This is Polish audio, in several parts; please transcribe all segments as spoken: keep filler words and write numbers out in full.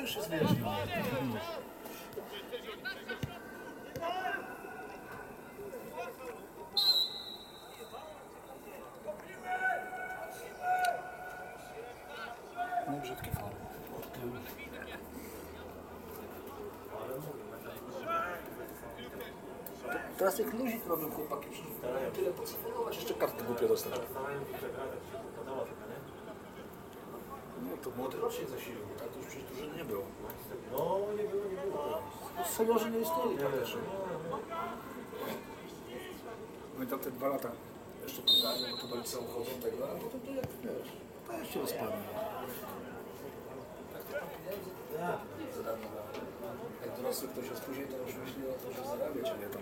już jest wiesz, no. No brzydki faul. Teraz jak luzik robią chłopaki, przecież tyle pocelować, jeszcze karty głupie dostać. No to młody rocznik zasilił, tak? To już przecież dużo nie było. No nie było, nie było. No, seniorzy nie istnieli praktycznie. No i tam te dwa lata jeszcze pograli, bo to do liceum chodzą tego, a potem to jak wiesz, to ja się rozpadnę. Tak to tam pieniędzy za darmo dają. Jak dorosły ktoś jest później, to już myśli o to, że zarabiać, a nie tam.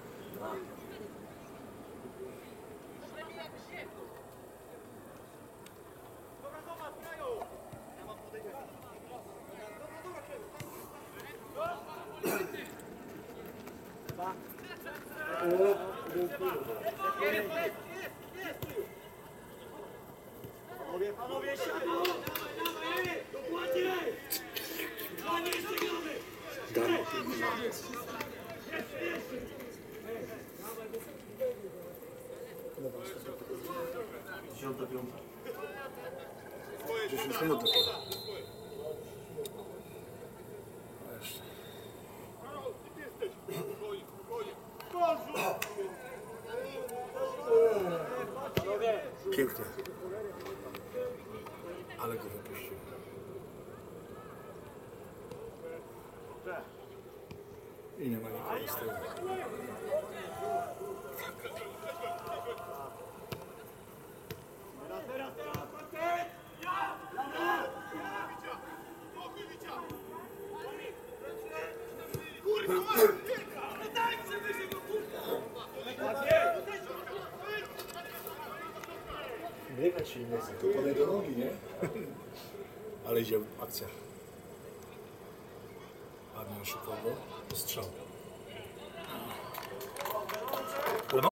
Panowie, siadło! Dokładnie! A nie ścigamy! Dziesiąta piąta. dziesięć minut dopiero. Jeszcze. Pięknie. Ale go wypuścił. I nie ma nikogo z tyłu. Teraz, teraz, parkiet! Ja! Kurwa! Dajcie wyżej go, kurwa! Biegać się nie chce. To podaj do nogi, nie? Ale idzie akcja. Admian szybko go. Strzał.